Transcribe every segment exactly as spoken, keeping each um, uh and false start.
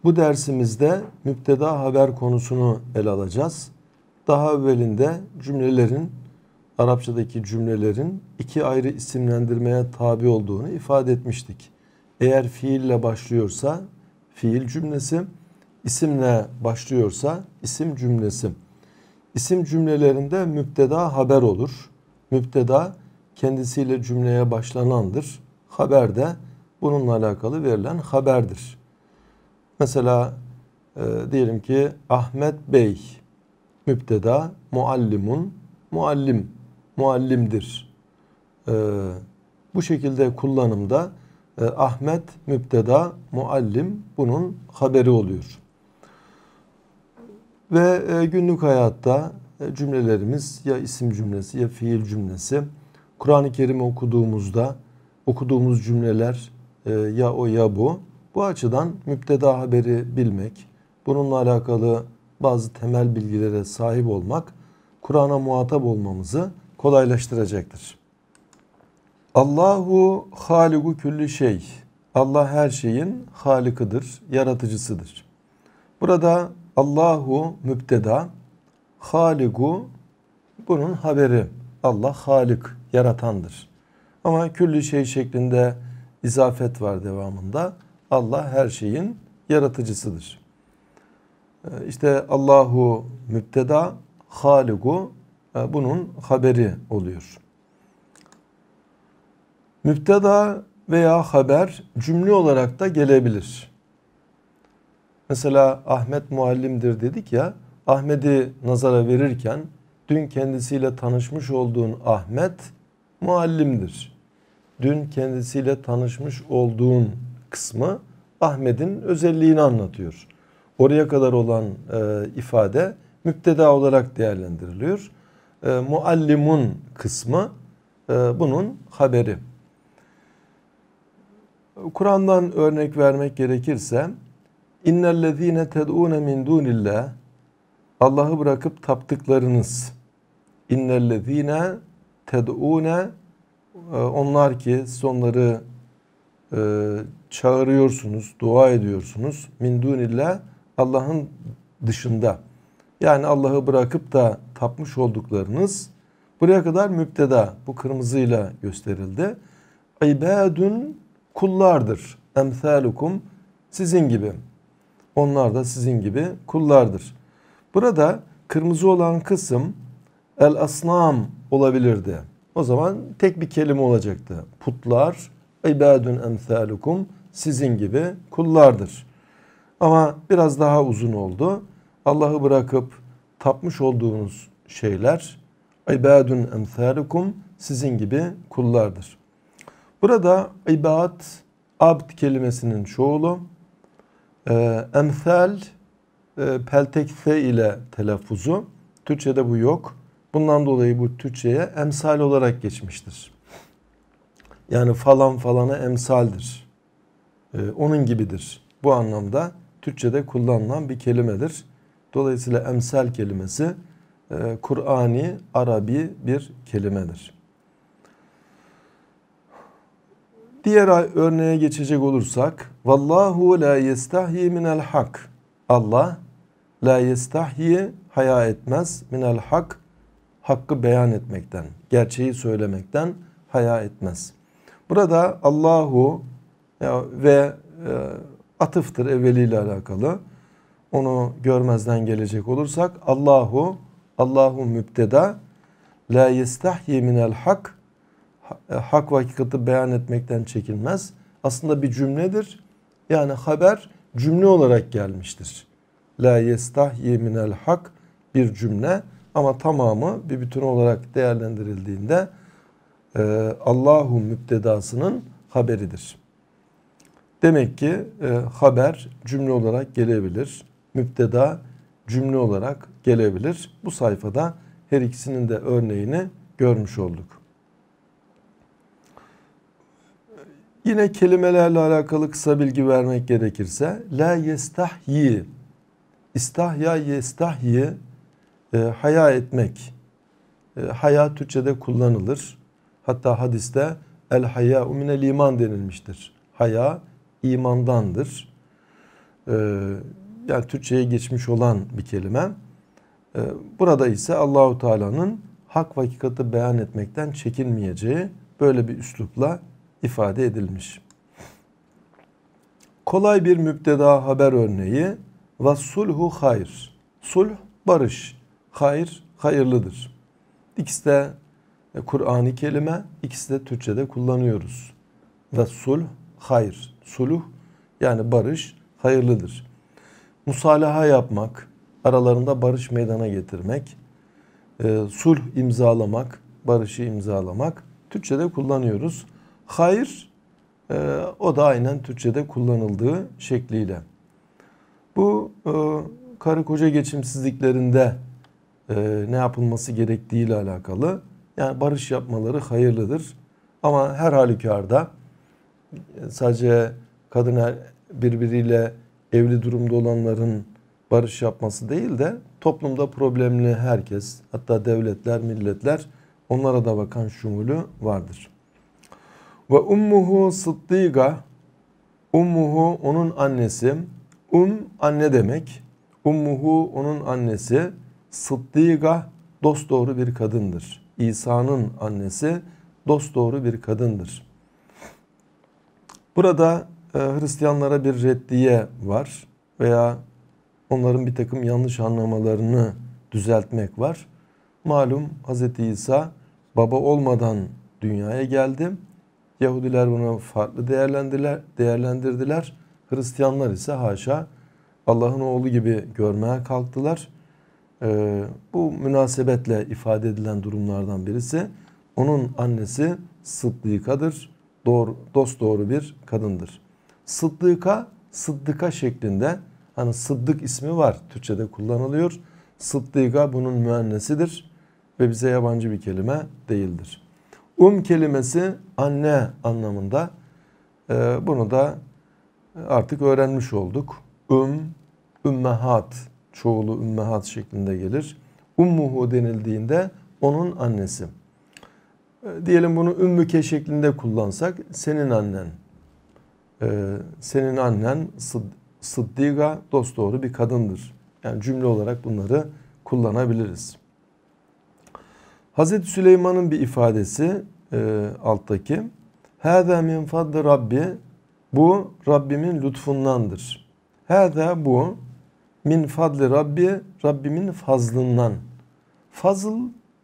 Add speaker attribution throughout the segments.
Speaker 1: Bu dersimizde müpteda haber konusunu ele alacağız. Daha evvelinde cümlelerin, Arapçadaki cümlelerin iki ayrı isimlendirmeye tabi olduğunu ifade etmiştik. Eğer fiille başlıyorsa fiil cümlesi, isimle başlıyorsa isim cümlesi. İsim cümlelerinde müpteda haber olur. Müpteda kendisiyle cümleye başlanandır. Haber de bununla alakalı verilen haberdir. Mesela e, diyelim ki Ahmet Bey müpteda, muallimun, muallim, muallimdir. E, bu şekilde kullanımda e, Ahmet müpteda, muallim bunun haberi oluyor. Ve e, günlük hayatta e, cümlelerimiz ya isim cümlesi ya fiil cümlesi. Kur'an-ı Kerim'i okuduğumuzda okuduğumuz cümleler e, ya o ya bu. Bu açıdan müpteda haberi bilmek, bununla alakalı bazı temel bilgilere sahip olmak, Kur'an'a muhatap olmamızı kolaylaştıracaktır. Allahu haliku külli şey. Allah her şeyin halikıdır, yaratıcısıdır. Burada Allahu müpteda, haliku bunun haberi. Allah halik, yaratandır. Ama külli şey şeklinde izafet var devamında. Allah her şeyin yaratıcısıdır. İşte Allahu müpteda, haliku bunun haberi oluyor. Müpteda veya haber cümle olarak da gelebilir. Mesela Ahmet muallimdir dedik ya, Ahmet'i nazara verirken dün kendisiyle tanışmış olduğun Ahmet muallimdir. Dün kendisiyle tanışmış olduğun kısmı Ahmet'in özelliğini anlatıyor. Oraya kadar olan e, ifade müpteda olarak değerlendiriliyor. E, muallimun kısmı e, bunun haberi. Kur'an'dan örnek vermek gerekirse İnnellezîne ted'ûne min dûnillah, Allah'ı bırakıp taptıklarınız. İnnellezîne ted'ûne, onlar ki siz onları e, çağırıyorsunuz, dua ediyorsunuz. Min dûnillah, Allah'ın dışında. Yani Allah'ı bırakıp da tapmış olduklarınız. Buraya kadar müpteda, bu kırmızıyla gösterildi. İbâdun, kullardır. Emthâlukum, sizin gibi. Onlar da sizin gibi kullardır. Burada kırmızı olan kısım el asnam olabilirdi. O zaman tek bir kelime olacaktı. Putlar, ibadun emsalukum, sizin gibi kullardır. Ama biraz daha uzun oldu. Allah'ı bırakıp tapmış olduğunuz şeyler ibadun emsalukum, sizin gibi kullardır. Burada ibad, abd kelimesinin çoğulu, e, emsal, e, peltek f ile telaffuzu. Türkçe'de bu yok. Bundan dolayı bu Türkçe'ye emsal olarak geçmiştir. Yani falan falana emsaldir. Ee, onun gibidir. Bu anlamda Türkçe'de kullanılan bir kelimedir. Dolayısıyla emsal kelimesi e, Kur'ani, Arabi bir kelimedir. Diğer örneğe geçecek olursak Vallahu la yestahyi minel hak. Allah la yestahyi, haya etmez, minel hak, hakkı beyan etmekten, gerçeği söylemekten haya etmez. Burada Allahu ve e, atıftır evveliyle alakalı. Onu görmezden gelecek olursak Allahu, Allahu müpteda, la yestahyi minel hak, hak ve hakikati beyan etmekten çekinmez. Aslında bir cümledir. Yani haber cümle olarak gelmiştir. La yestahyi minel hak bir cümle ama tamamı bir bütün olarak değerlendirildiğinde e, Allahu müptedasının haberidir. Demek ki e, haber cümle olarak gelebilir. Müpteda cümle olarak gelebilir. Bu sayfada her ikisinin de örneğini görmüş olduk. Yine kelimelerle alakalı kısa bilgi vermek gerekirse la yestahyi, istahya yestahyi, e, haya etmek. E, haya Türkçe'de kullanılır. Hatta hadiste el hayâ'u minel iman denilmiştir. Haya imandandır. e, yani Türkçe'ye geçmiş olan bir kelime. E, burada ise Allahu Teala'nın hak ve hakikati beyan etmekten çekinmeyeceği böyle bir üslupla ifade edilmiş. Kolay bir müpteda haber örneği. Ve sulhu hayr. Sulh barış. Hayır hayırlıdır. İkisi de Kur'an-ı kelime, ikisi de Türkçe'de kullanıyoruz. Ve sulh hayır. Suluh yani barış hayırlıdır. Musalaha yapmak, aralarında barış meydana getirmek, e, sulh imzalamak, barışı imzalamak Türkçe'de kullanıyoruz. Hayır e, o da aynen Türkçe'de kullanıldığı şekliyle. Bu e, karı koca geçimsizliklerinde e, ne yapılması gerektiği ile alakalı. Yani barış yapmaları hayırlıdır. Ama her halükarda sadece kadın birbiriyle evli durumda olanların barış yapması değil de toplumda problemli herkes, hatta devletler, milletler, onlara da bakan şumulü vardır. Ve ummuhu sıddıga, ummuhu onun annesi, um anne demek, ummuhu onun annesi, sıddıga dosdoğru bir kadındır. İsa'nın annesi dosdoğru bir kadındır. Burada e, Hristiyanlara bir reddiye var veya onların bir takım yanlış anlamalarını düzeltmek var. Malum Hz. İsa baba olmadan dünyaya geldi. Yahudiler bunu farklı değerlendirdiler. değerlendirdiler. Hristiyanlar ise haşa Allah'ın oğlu gibi görmeye kalktılar. Ee, bu münasebetle ifade edilen durumlardan birisi. Onun annesi Sıddikadır. Doğru, dosdoğru bir kadındır. Sıddıka, Sıddıka şeklinde, hani Sıddık ismi var, Türkçe'de kullanılıyor. Sıddıka bunun müennesidir ve bize yabancı bir kelime değildir. Um kelimesi anne anlamında. Ee, bunu da artık öğrenmiş olduk. Um, ümmehat, çoğulu ümmehat şeklinde gelir. Ummuhu denildiğinde onun annesi. Diyelim bunu ümmüke şeklinde kullansak, senin annen. Ee, senin annen sıddıga, dosdoğru bir kadındır. Yani cümle olarak bunları kullanabiliriz. Hazreti Süleyman'ın bir ifadesi e, alttaki. Hâzâ min fadli Rabbi. Bu Rabbimin lütfundandır. Hâzâ bu min fadli Rabbi, Rabbimin fazlından. Fazıl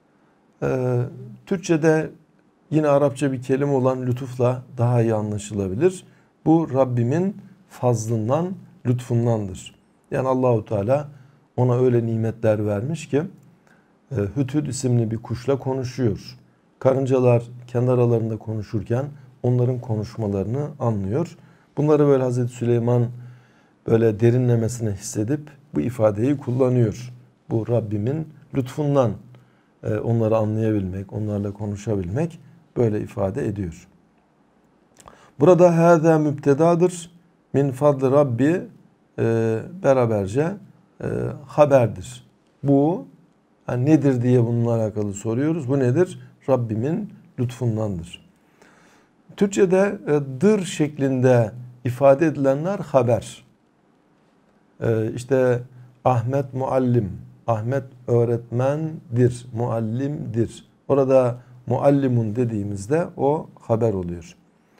Speaker 1: e, Türkçe'de yine Arapça bir kelime olan lütufla daha iyi anlaşılabilir. Bu Rabbimin fazlından, lütfundandır. Yani Allahu Teala ona öyle nimetler vermiş ki e, Hüdhüd isimli bir kuşla konuşuyor. Karıncalar kendi aralarında konuşurken onların konuşmalarını anlıyor. Bunları böyle Hazreti Süleyman böyle derinlemesine hissedip bu ifadeyi kullanıyor. Bu Rabbimin lütfundan e, onları anlayabilmek, onlarla konuşabilmek böyle ifade ediyor. Burada hâzâ mübtedadır. Min fadli Rabbi e, beraberce e, haberdir. Bu yani nedir diye bununla alakalı soruyoruz. Bu nedir? Rabbimin lütfundandır. Türkçe'de e, dır şeklinde ifade edilenler haber. E, işte Ahmet muallim, Ahmet öğretmendir, muallimdir. Orada muallimun dediğimizde o haber oluyor.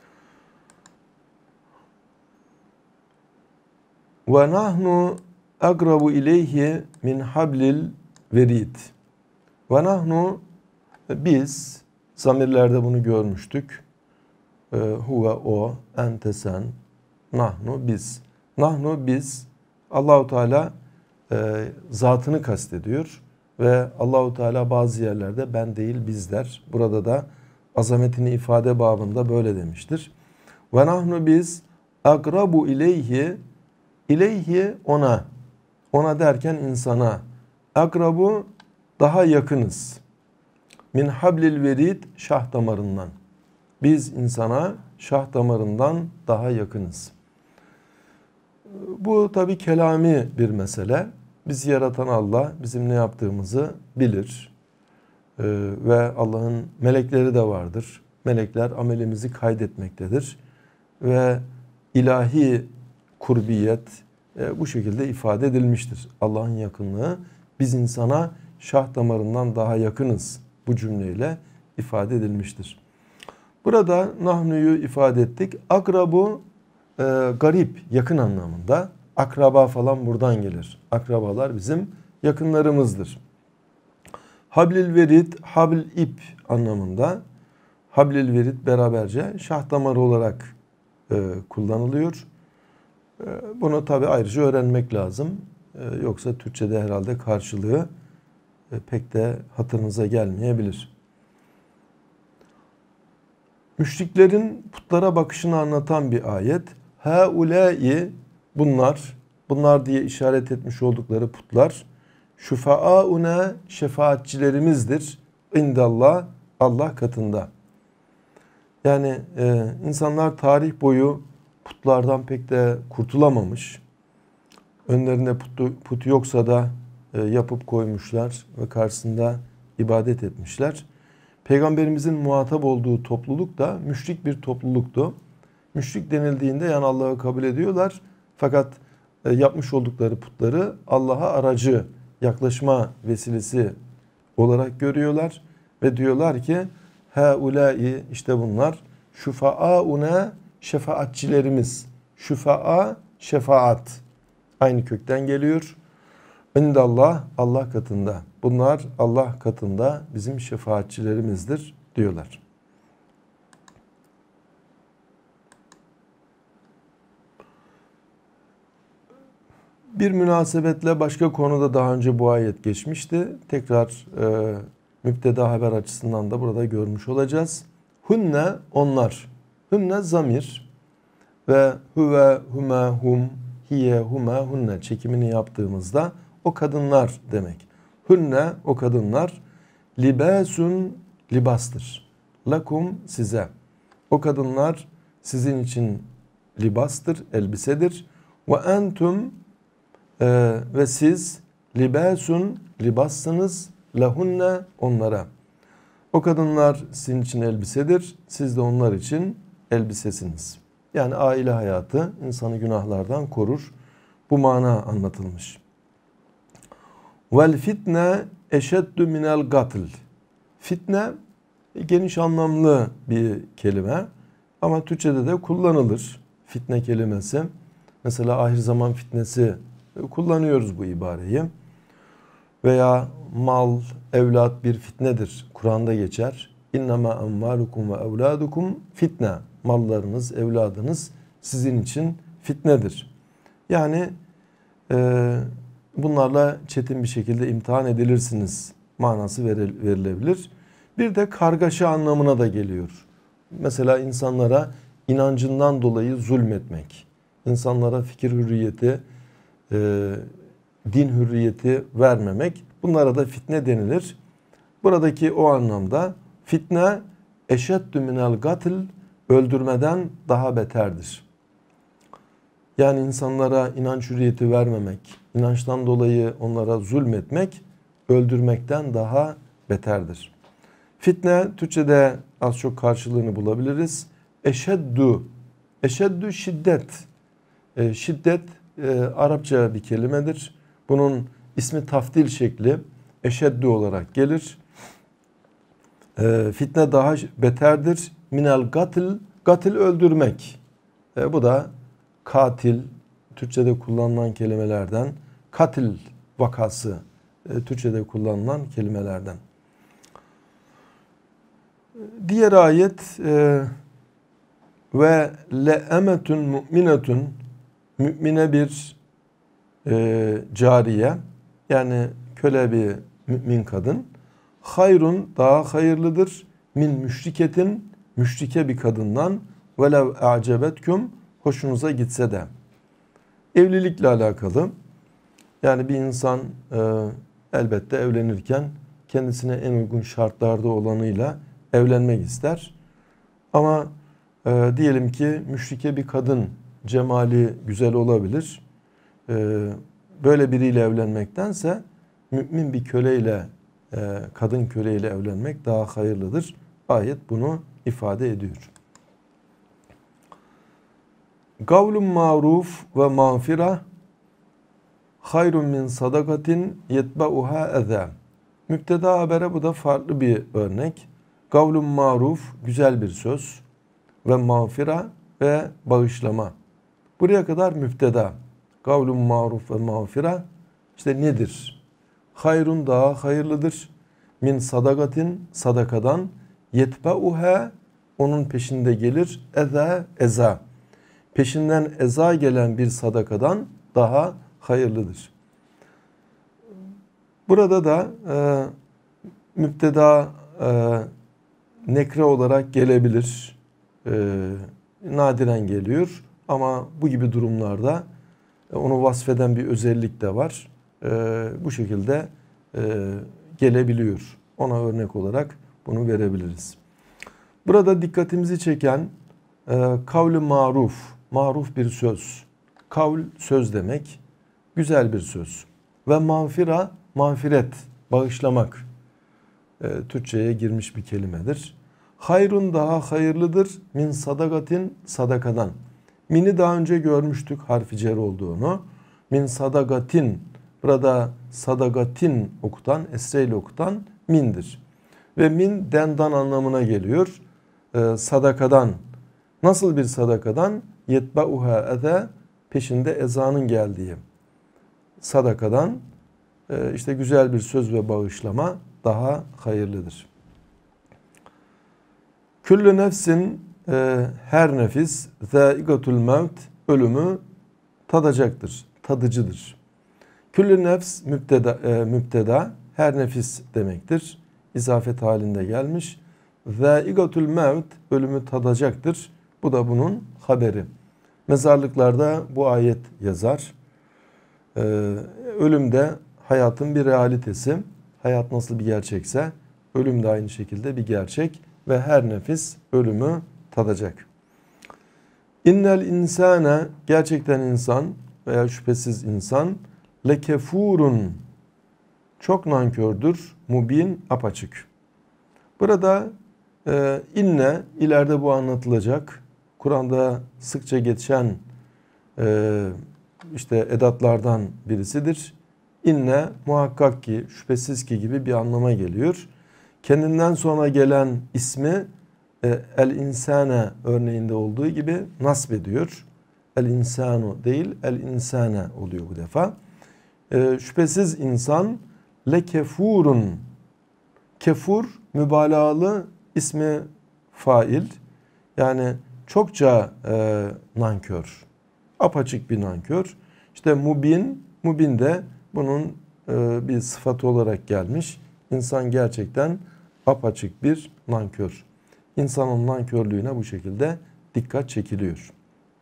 Speaker 1: Ve nahnu agrabu ileyhi min hablil verid. Ve nahnu biz, zamirlerde bunu görmüştük. Huve o, ente sen, nahnu biz. Nahnu biz, Allahu Teala e, zatını kastediyor ve Allahu Teala bazı yerlerde ben değil biz der. Burada da azametini ifade babında böyle demiştir. Ve nahnu biz agrabu ileyhi, ileyhi ona, ona derken insana, agrabu daha yakınız. Min hablil verid, şah damarından. Biz insana şah damarından daha yakınız. Bu tabi kelami bir mesele. Bizi yaratan Allah bizim ne yaptığımızı bilir. Ee, ve Allah'ın melekleri de vardır. Melekler amelimizi kaydetmektedir. Ve ilahi kurbiyet, e, bu şekilde ifade edilmiştir. Allah'ın yakınlığı, biz insana şah damarından daha yakınız bu cümleyle ifade edilmiştir. Burada nahnuyu ifade ettik. Akrabu e, garip, yakın anlamında. Akraba falan buradan gelir. Akrabalar bizim yakınlarımızdır. Hablil verid, habl ip anlamında. Hablil verid beraberce şah damarı olarak e, kullanılıyor. E, bunu tabi ayrıca öğrenmek lazım. E, yoksa Türkçe'de herhalde karşılığı e, pek de hatırınıza gelmeyebilir. Müşriklerin putlara bakışını anlatan bir ayet. Haulâi, bunlar, bunlar diye işaret etmiş oldukları putlar, şufa'aune, şefaatçilerimizdir. İndallah, Allah katında. Yani e, insanlar tarih boyu putlardan pek de kurtulamamış. Önlerinde putu, putu yoksa da e, yapıp koymuşlar ve karşısında ibadet etmişler. Peygamberimizin muhatap olduğu topluluk da müşrik bir topluluktu. Müşrik denildiğinde yani Allah'ı kabul ediyorlar. Fakat e, yapmış oldukları putları Allah'a aracı, yaklaşma vesilesi olarak görüyorlar. Ve diyorlar ki haulâi, işte bunlar şufa'aune, şefaatçilerimiz. Şufa'a, şefaat. Aynı kökten geliyor. İndallah, Allah katında. Bunlar Allah katında bizim şefaatçilerimizdir diyorlar. Bir münasebetle başka konuda daha önce bu ayet geçmişti. Tekrar e, müpteda haber açısından da burada görmüş olacağız. Hunne, onlar. Hunne zamir ve huve, hume, hum, hiye, hume, hunne çekimini yaptığımızda o kadınlar demek. Hunne, o kadınlar, libasun, libastır. Lakum, size. O kadınlar sizin için libastır, elbisedir. Ve entum, e, ve siz libasun, libassınız, lahunne, onlara. O kadınlar sizin için elbisedir, siz de onlar için elbisesiniz. Yani aile hayatı insanı günahlardan korur. Bu mana anlatılmış. Vel fitne eşeddu minel gatl. Fitne geniş anlamlı bir kelime ama Türkçe'de de kullanılır. Fitne kelimesi. Mesela ahir zaman fitnesi kullanıyoruz bu ibareyi. Veya mal, evlat bir fitnedir. Kur'an'da geçer. İnnemâ emvâlukum ve evlâdukum fitne. Mallarınız, evladınız sizin için fitnedir. Yani e, bunlarla çetin bir şekilde imtihan edilirsiniz manası verilebilir. Bir de kargaşa anlamına da geliyor. Mesela insanlara inancından dolayı zulmetmek, insanlara fikir hürriyeti, e, din hürriyeti vermemek, bunlara da fitne denilir. Buradaki o anlamda fitne eşeddü minel gatl, öldürmeden daha beterdir. Yani insanlara inanç hürriyeti vermemek, inançtan dolayı onlara zulmetmek, öldürmekten daha beterdir. Fitne Türkçe'de az çok karşılığını bulabiliriz. Eşeddü, eşeddü şiddet. E, şiddet e, Arapça bir kelimedir. Bunun ismi tafdil şekli eşeddü olarak gelir. E, fitne daha beterdir. Minel gatil, gatil öldürmek. E, bu da katil, Türkçe'de kullanılan kelimelerden. Katil vakası, e, Türkçe'de kullanılan kelimelerden. Diğer ayet e, ve le'emetun mu'minetun, mümine bir e, cariye, yani köle bir mümin kadın, hayrun, daha hayırlıdır, min müşriketin, müşrike bir kadından, velev a'cebetkum, hoşunuza gitse de. Evlilikle alakalı, yani bir insan e, elbette evlenirken kendisine en uygun şartlarda olanıyla evlenmek ister. Ama e, diyelim ki müşrike bir kadın, cemali güzel olabilir. E, böyle biriyle evlenmektense mümin bir köleyle, e, kadın köleyle evlenmek daha hayırlıdır. Ayet bunu ifade ediyor. Gavlun maruf ve mağfira, hayrun min sadakatin yetba'uha eza. Müpteda habere bu da farklı bir örnek. Kavlun maruf, güzel bir söz ve mağfira ve bağışlama. Buraya kadar müpteda. Kavlun maruf ve mağfira işte nedir? Hayrun daha hayırlıdır. Min sadakatin sadakadan yetba'uha onun peşinde gelir. Eza eza. Peşinden eza gelen bir sadakadan daha hayırlıdır. Burada da e, müpteda e, nekre olarak gelebilir. E, nadiren geliyor ama bu gibi durumlarda e, onu vasfeden bir özellik de var. E, bu şekilde e, gelebiliyor. Ona örnek olarak bunu verebiliriz. Burada dikkatimizi çeken e, kavl-i maruf, maruf bir söz. Kavl söz demek, güzel bir söz. Ve mağfira, mağfiret, bağışlamak. E, Türkçe'ye girmiş bir kelimedir. Hayrun daha hayırlıdır min sadakatin sadakadan. Min'i daha önce görmüştük harfi cer olduğunu. Min sadakatin, burada sadakatin okutan, esreyle okutan mindir. Ve min dendan anlamına geliyor. E, sadakadan. Nasıl bir sadakadan? Yetba'uha eze, peşinde ezanın geldiği. Sadakadan e, işte güzel bir söz ve bağışlama daha hayırlıdır. Küllü nefsin e, her nefis zâigatul mevt, ölümü tadacaktır, tadıcıdır. Küllü nefs müpteda, e, müpteda her nefis demektir. İzafet halinde gelmiş. Zâigatul mevt, ölümü tadacaktır. Bu da bunun haberi. Mezarlıklarda bu ayet yazar. Ee, ölüm de hayatın bir realitesi. Hayat nasıl bir gerçekse ölüm de aynı şekilde bir gerçek ve her nefis ölümü tadacak. İnnel insane, gerçekten insan veya şüphesiz insan, lekefurun, çok nankördür, mubin, apaçık. Burada e, inne, ileride bu anlatılacak. Kur'an'da sıkça geçen e, işte edatlardan birisidir. İnne muhakkak ki, şüphesiz ki gibi bir anlama geliyor. Kendinden sonra gelen ismi e, el insane örneğinde olduğu gibi nasb ediyor. El insanu değil, el insane oluyor bu defa. E, şüphesiz insan lekefurun, kefur mübalağalı ismi fail. Yani çokça e, nankör. Apaçık bir nankör. İşte mubin, mubin de bunun e, bir sıfatı olarak gelmiş. İnsan gerçekten apaçık bir nankör. İnsanın nankörlüğüne bu şekilde dikkat çekiliyor.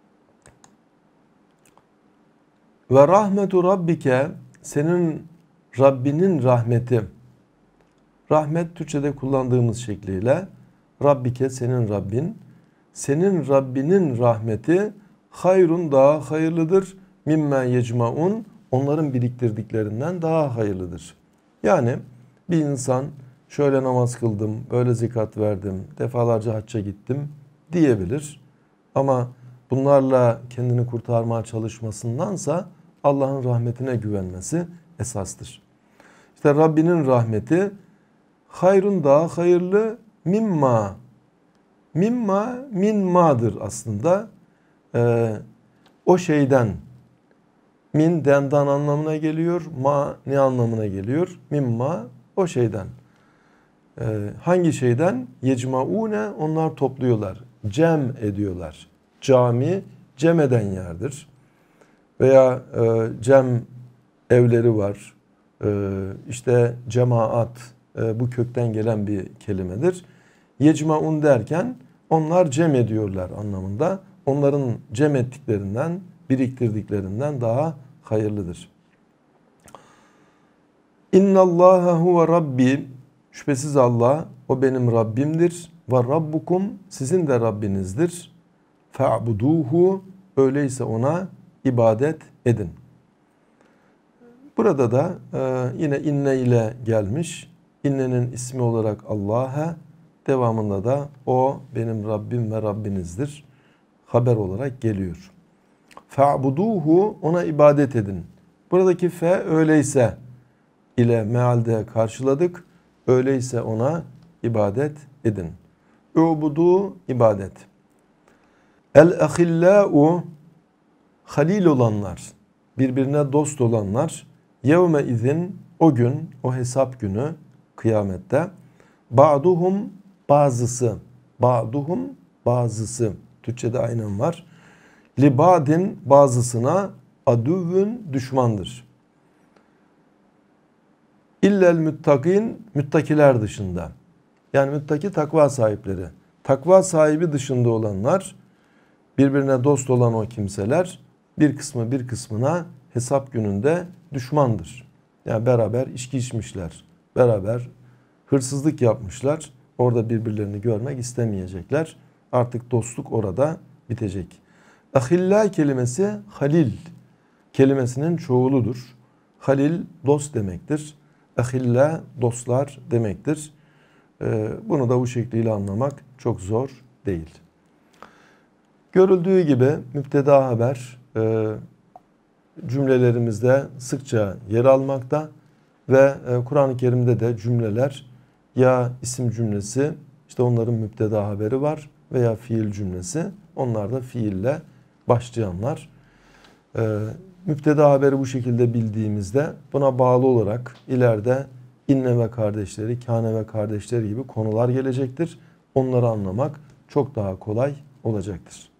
Speaker 1: Ve rahmetu rabbike, senin Rabbinin rahmeti. Rahmet Türkçe'de kullandığımız şekliyle Rabbike, senin Rabbin. Senin Rabbinin rahmeti hayrun, daha hayırlıdır. Mimme yecmaun, onların biriktirdiklerinden daha hayırlıdır. Yani bir insan şöyle namaz kıldım, böyle zekat verdim, defalarca hacca gittim diyebilir. Ama bunlarla kendini kurtarmaya çalışmasındansa Allah'ın rahmetine güvenmesi esastır. İşte Rabbinin rahmeti hayrun, daha hayırlı, mimma. Mimma, min ma'dır aslında. Ee, o şeyden, min dendan anlamına geliyor, ma ne anlamına geliyor? Mimma, o şeyden. Ee, hangi şeyden? Yecmaune, onlar topluyorlar, cem ediyorlar. Cami, cem eden yerdir. Veya e, cem evleri var. E, işte cemaat, e, bu kökten gelen bir kelimedir. Yecmaun derken onlar cem ediyorlar anlamında. Onların cem ettiklerinden, biriktirdiklerinden daha hayırlıdır. İnnallâhe huve rabbi, şüphesiz Allah, o benim Rabbimdir. Ve rabbukum, sizin de Rabbinizdir. Fe'buduhu, öyleyse ona ibadet edin. Burada da e, yine inne ile gelmiş. İnnenin ismi olarak Allah'a, devamında da o benim Rabbim ve Rabbinizdir haber olarak geliyor. Fe'buduhu, ona ibadet edin. Buradaki fe öyleyse ile mealde karşıladık. Öyleyse ona ibadet edin. Ubudu ibadet. El-ahillâ'u halil olanlar, birbirine dost olanlar, yevme izin o gün, o hesap günü kıyamette, ba'duhum bazısı, ba'duhum bazısı, Türkçe'de aynen var, li ba'din bazısına aduvün düşmandır. İllel müttakin, müttakiler dışında. Yani müttaki takva sahipleri. Takva sahibi dışında olanlar, birbirine dost olan o kimseler, bir kısmı bir kısmına hesap gününde düşmandır. Yani beraber içki içmişler, beraber hırsızlık yapmışlar. Orada birbirlerini görmek istemeyecekler. Artık dostluk orada bitecek. Ahilla kelimesi halil kelimesinin çoğuludur. Halil dost demektir. Ahilla dostlar demektir. Bunu da bu şekliyle anlamak çok zor değil. Görüldüğü gibi müpteda haber cümlelerimizde sıkça yer almakta ve Kur'an-ı Kerim'de de cümleler ya isim cümlesi, işte onların müpteda haberi var, veya fiil cümlesi, onlar da fiille başlayanlar. Müpteda haberi bu şekilde bildiğimizde buna bağlı olarak ileride inne ve kardeşleri, kâne ve kardeşleri gibi konular gelecektir. Onları anlamak çok daha kolay olacaktır.